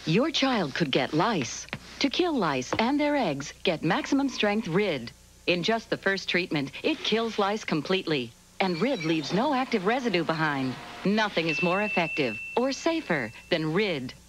Your child could get lice. To kill lice and their eggs, get maximum strength Rid. In just the first treatment, it kills lice completely. And Rid leaves no active residue behind. Nothing is more effective or safer than Rid.